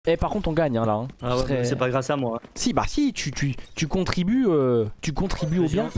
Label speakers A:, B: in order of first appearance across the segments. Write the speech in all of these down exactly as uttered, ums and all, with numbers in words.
A: Eh par contre on gagne hein, là. Hein.
B: Ah ouais,
A: serais...
B: c'est pas grâce à moi. Hein.
A: Si bah si, tu, tu, tu contribues, euh, tu contribues au bien.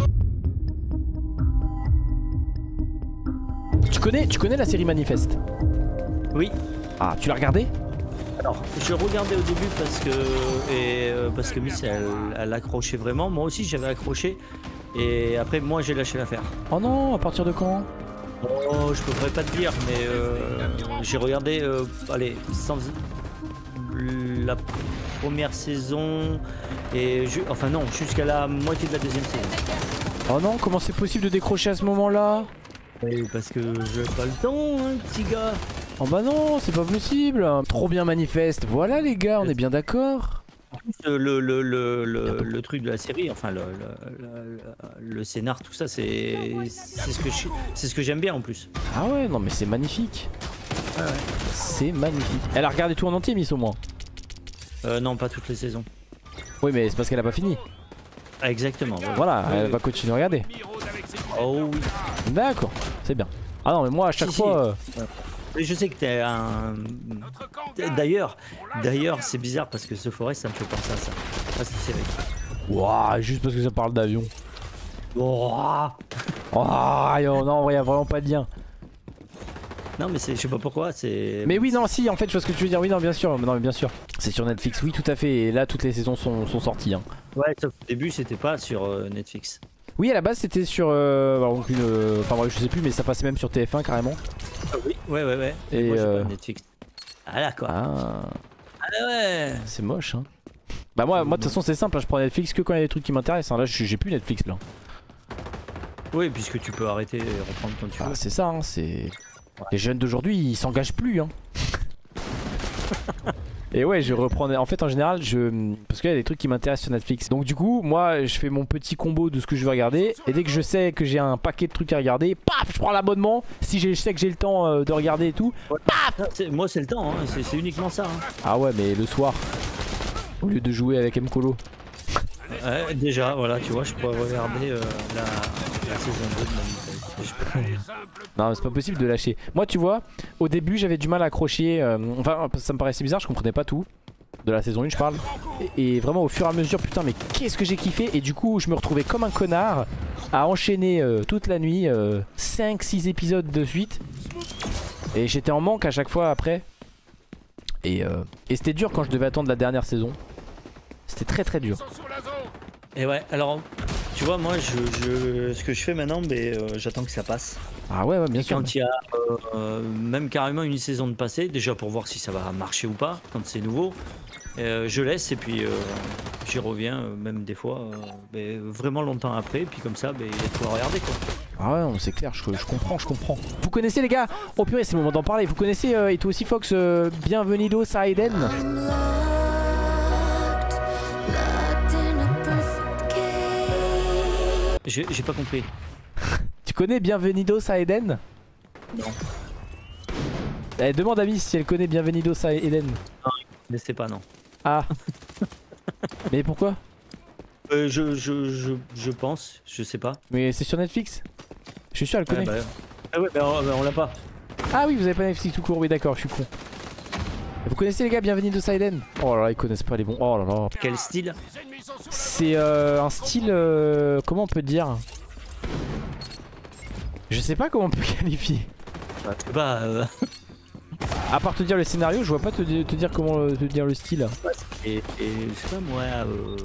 A: Tu connais, tu connais la série Manifest?
B: Oui.
A: Ah, tu l'as regardé?
B: Alors, je regardais au début parce que et euh, parce que Miss elle, elle accrochait vraiment. Moi aussi j'avais accroché et après moi j'ai lâché l'affaire.
A: Oh non, à partir de quand?
B: Oh, je pourrais pas te dire, mais euh, j'ai regardé, euh, allez, sans la première saison et ju enfin non, jusqu'à la moitié de la deuxième saison.
A: Oh non, comment c'est possible de décrocher à ce moment-là?
B: Oui, parce que j'ai pas le temps, hein, petit gars.
A: Oh bah non, c'est pas possible. Trop bien Manifeste. Voilà les gars, on est bien d'accord.
B: Le, le, le, le, le, le truc de la série, enfin le, le, le, le scénar, tout ça, c'est ce que je, c'est ce que j'aime bien en plus.
A: Ah ouais, non mais c'est magnifique.
B: Ouais, ouais.
A: C'est magnifique. Elle a regardé tout en entier, Miss, au moins?
B: Euh, non, pas toutes les saisons.
A: Oui, mais c'est parce qu'elle a pas fini.
B: Ah, exactement. Ouais.
A: Voilà, elle va continuer à regarder.
B: Oh oui.
A: D'accord, c'est bien. Ah non, mais moi à chaque
B: si,
A: fois.
B: Si. Euh... Je sais que t'es un. D'ailleurs, d'ailleurs, c'est bizarre parce que ce forêt, ça me fait penser à ça. À cette série.
A: Ouah, juste parce que ça parle d'avion.
B: Ouah.
A: Oh, non, il y a vraiment pas de lien.
B: Non, mais je sais pas pourquoi, c'est.
A: Mais oui, non, si, en fait, je vois ce que tu veux dire. Oui, non, bien sûr. Non, mais bien sûr. C'est sur Netflix, oui, tout à fait. Et là, toutes les saisons sont, sont sorties. Hein.
B: Ouais, sauf au début, c'était pas sur euh, Netflix.
A: Oui, à la base, c'était sur. Euh, alors, une, euh, enfin, bref, je sais plus, mais ça passait même sur T F un carrément.
B: Ah oui, ouais, ouais, ouais.
A: Et
B: moi,
A: euh...
B: pas Netflix. Ah là, quoi.
A: Ah,
B: ah ouais.
A: C'est moche, hein. Bah, moi, moi de toute façon, c'est simple. Hein, je prends Netflix que quand il y a des trucs qui m'intéressent. Hein. Là, j'ai plus Netflix, là.
B: Oui, puisque tu peux arrêter et reprendre quand tu veux.
A: Ah, c'est ça, hein, c'est. Ouais. Les jeunes d'aujourd'hui, ils s'engagent plus, hein. Et ouais, je reprends. En fait, en général, je. Parce qu'il y a des trucs qui m'intéressent sur Netflix. Donc, du coup, moi, je fais mon petit combo de ce que je veux regarder. Et dès que je sais que j'ai un paquet de trucs à regarder, paf, je prends l'abonnement. Si je sais que j'ai le temps euh, de regarder et tout,
B: ouais. Paf. Moi, c'est le temps, hein. C'est uniquement ça. Hein.
A: Ah ouais, mais le soir, au lieu de jouer avec Mkolo.
B: Ouais, déjà, voilà, tu vois, je pourrais regarder euh, la, la saison deux de Manifest.
A: Non, c'est pas possible de lâcher. Moi, tu vois, au début, j'avais du mal à accrocher. Euh, enfin, ça me paraissait bizarre, je comprenais pas tout. De la saison un, je parle. Et, et vraiment, au fur et à mesure, putain, mais qu'est-ce que j'ai kiffé. Et du coup, je me retrouvais comme un connard à enchaîner euh, toute la nuit euh, cinq six épisodes de suite. Et j'étais en manque à chaque fois après. Et, euh, et c'était dur quand je devais attendre la dernière saison. C'était très très dur.
B: Et ouais, alors, tu vois, moi, je, je, ce que je fais maintenant, mais euh, j'attends que ça passe.
A: Ah ouais, ouais bien
B: et
A: sûr.
B: Quand il y a euh, même carrément une saison de passé, déjà pour voir si ça va marcher ou pas, quand c'est nouveau, euh, je laisse et puis euh, j'y reviens, euh, même des fois, euh, mais vraiment longtemps après, et puis comme ça, il y a de quoi regarder, quoi.
A: Ah ouais, c'est clair, je, je comprends, je comprends. Vous connaissez les gars? Oh purée, c'est le moment d'en parler. Vous connaissez, euh, et toi aussi Fox, euh, Bienvenidos a Eden?
B: J'ai pas compris.
A: Tu connais Bienvenidos a Eden?
B: Non.
A: Eh, demande à Miss si elle connaît Bienvenidos a Eden.
B: Non, mais c'est pas non.
A: Ah. Mais pourquoi?
B: euh, je, je, je, je pense, je sais pas.
A: Mais c'est sur Netflix? Je suis sûr elle connaît.
B: Ah, bah... ah ouais, bah, on, on l'a pas.
A: Ah oui, vous avez pas Netflix tout court, oui d'accord, je suis con. Vous connaissez les gars Bienvenidos a Eden? Oh là là, ils connaissent pas les bons. Oh là là.
B: Quel style?
A: C'est euh, un style... Euh, comment on peut dire? Je sais pas comment on peut qualifier.
B: Bah, tu sais pas... Euh...
A: À part te dire le scénario, je vois pas te, te dire comment euh, te dire le style.
B: Et, et je sais pas moi... Euh,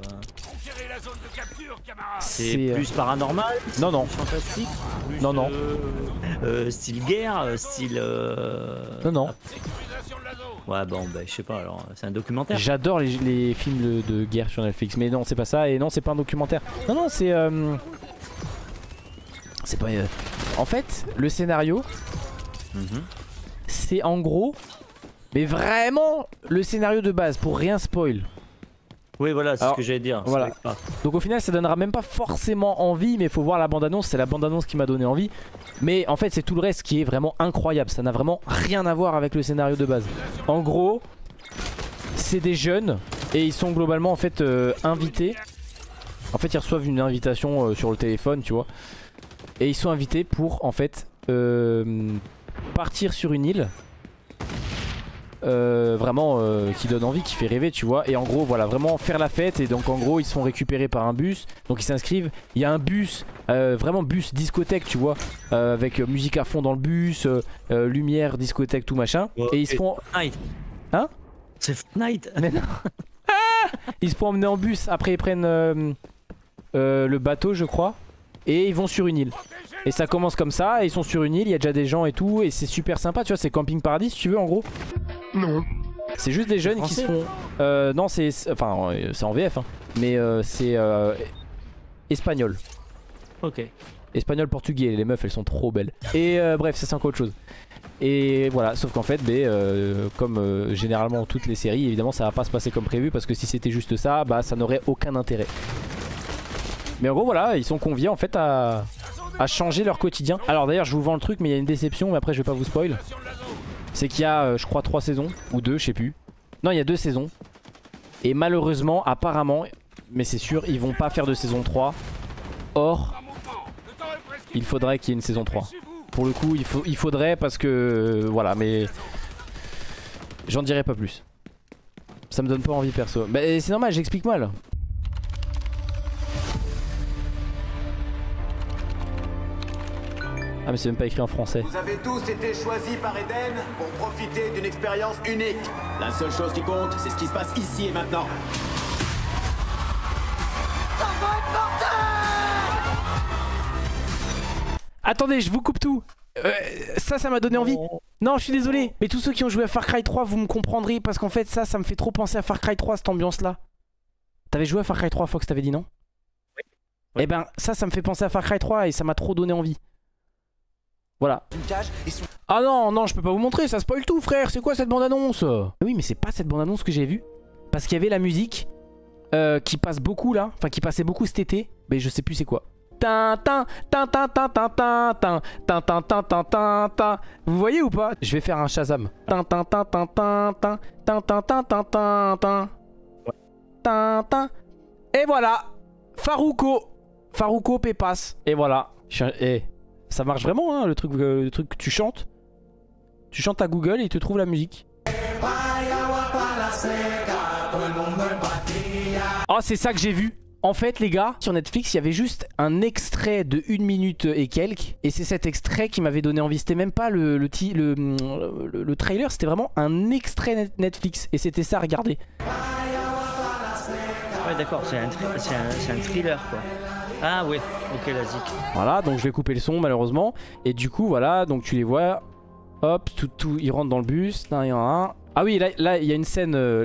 B: c'est plus
A: euh...
B: paranormal?
A: Non, non.
B: Fantastique? Plus,
A: non, non.
B: Euh, euh, style guerre? Style... Euh...
A: Non, non.
B: Ouais bon bah je sais pas alors c'est un documentaire.
A: J'adore les, les films de, de guerre sur Netflix mais non c'est pas ça et non c'est pas un documentaire. Non non c'est euh... c'est pas... Euh... En fait le scénario mm-hmm. c'est en gros mais vraiment le scénario de base pour rien spoil.
B: Oui voilà c'est ce que j'allais dire.
A: Voilà. Donc au final ça donnera même pas forcément envie mais il faut voir la bande annonce. C'est la bande annonce qui m'a donné envie. Mais en fait c'est tout le reste qui est vraiment incroyable. Ça n'a vraiment rien à voir avec le scénario de base. En gros c'est des jeunes et ils sont globalement en fait euh, invités. En fait ils reçoivent une invitation euh, sur le téléphone tu vois. Et ils sont invités pour en fait euh, partir sur une île euh, vraiment euh, qui donne envie, qui fait rêver, tu vois. Et en gros, voilà, vraiment faire la fête. Et donc en gros, ils se font récupérer par un bus. Donc ils s'inscrivent. Il y a un bus, euh, vraiment bus discothèque, tu vois, euh, avec musique à fond dans le bus, euh, euh, lumière, discothèque, tout machin.
B: Oh,
A: et ils se font...
B: Fortnite.
A: Hein?
B: C'est Fortnite.
A: Mais non. Ils se font emmener en bus. Après ils prennent euh, euh, le bateau, je crois. Et ils vont sur une île. Et ça commence comme ça, et ils sont sur une île, il y a déjà des gens et tout, et c'est super sympa, tu vois, c'est Camping Paradis si tu veux en gros.
C: Non.
A: C'est juste des jeunes qui se font... Euh, non, c'est... Enfin, c'est en V F, hein. Mais euh, c'est... Euh, espagnol.
B: Ok.
A: Espagnol, portugais, les meufs elles sont trop belles. Et euh, bref, ça c'est encore autre chose. Et voilà, sauf qu'en fait, bah, euh, comme euh, généralement toutes les séries, évidemment ça va pas se passer comme prévu, parce que si c'était juste ça, bah ça n'aurait aucun intérêt. Mais en gros voilà, ils sont conviés en fait à... à changer leur quotidien. Alors d'ailleurs je vous vends le truc, mais il y a une déception, mais après je vais pas vous spoil. C'est qu'il y a euh, je crois trois saisons, ou deux, je sais plus. Non, il y a deux saisons. Et malheureusement, apparemment, mais c'est sûr, ils vont pas faire de saison trois. Or, il faudrait qu'il y ait une saison trois. Pour le coup, il, faut, il faudrait parce que... Euh, voilà, mais... J'en dirai pas plus. Ça me donne pas envie perso. Bah c'est normal, j'explique mal. Ah mais c'est même pas écrit en français.
D: Vous avez tous été choisis par Eden pour profiter d'une expérience unique. La seule chose qui compte, c'est ce qui se passe ici et maintenant. Ça va être mortel!
A: Attendez, je vous coupe tout. Euh, ça, ça m'a donné envie. Non, je suis désolé. Mais tous ceux qui ont joué à Far Cry trois, vous me comprendrez. Parce qu'en fait, ça, ça me fait trop penser à Far Cry trois, cette ambiance-là. T'avais joué à Far Cry trois, Fox, t'avais dit non?
B: Oui.
A: Oui. Et ben, ça, ça me fait penser à Far Cry trois et ça m'a trop donné envie. Voilà. Ah non, non, je peux pas vous montrer, ça spoil tout, frère. C'est quoi cette bande-annonce? Oui, mais c'est pas cette bande-annonce que j'ai vue. Parce qu'il y avait la musique euh, qui passe beaucoup là. Enfin, qui passait beaucoup cet été. Mais je sais plus c'est quoi. Tintin, tintin, tintin, tintin, tintin, tintin, tintin. Vous voyez ou pas? Je vais faire un Shazam. Tintin, tintin, tintin, tintin, tintin, tintin. Tintin. Et voilà. Farouko. Farouko Pépas. Et voilà. Et ça marche vraiment, hein, le truc, euh, le truc que tu chantes. Tu chantes à Google et il te trouve la musique. Oh, c'est ça que j'ai vu. En fait, les gars, sur Netflix, il y avait juste un extrait de une minute et quelques. Et c'est cet extrait qui m'avait donné envie. C'était même pas le, le, le, le, le trailer, c'était vraiment un extrait Netflix. Et c'était ça, regardez.
B: Ouais, d'accord, c'est un, un, un thriller, quoi. Ah ouais, ok, la zik.
A: Voilà, donc je vais couper le son malheureusement. Et du coup, voilà, donc tu les vois. Hop, tout, tout, ils rentrent dans le bus. Un, un, un. Ah oui, là, là, il y a une scène... Euh...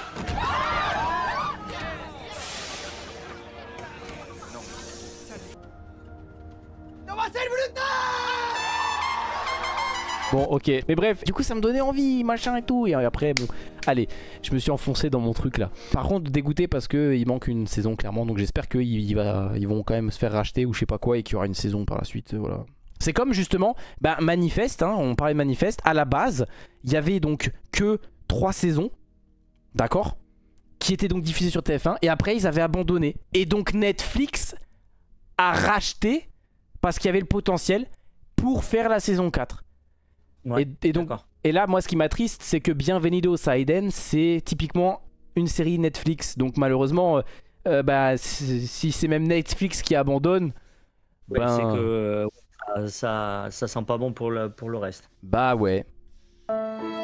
A: Bon, ok. Mais bref, du coup, ça me donnait envie, machin et tout. Et après, bon, allez, je me suis enfoncé dans mon truc là. Par contre, dégoûté parce qu'il manque une saison clairement. Donc j'espère qu'ils il va, ils vont quand même se faire racheter ou je sais pas quoi et qu'il y aura une saison par la suite. Voilà. C'est comme justement, bah, Manifest, hein, on parlait de Manifest. À la base, il y avait donc que trois saisons, d'accord, qui étaient donc diffusées sur T F un. Et après, ils avaient abandonné. Et donc Netflix a racheté parce qu'il y avait le potentiel pour faire la saison quatre.
B: Ouais,
A: et, et donc, et là, moi, ce qui m'attriste, c'est que Bienvenidos à Eden, c'est typiquement une série Netflix. Donc, malheureusement, euh, bah, si c'est même Netflix qui abandonne,
B: ouais,
A: ben...
B: c'est que euh, ça, ça sent pas bon pour le, pour le reste.
A: Bah ouais.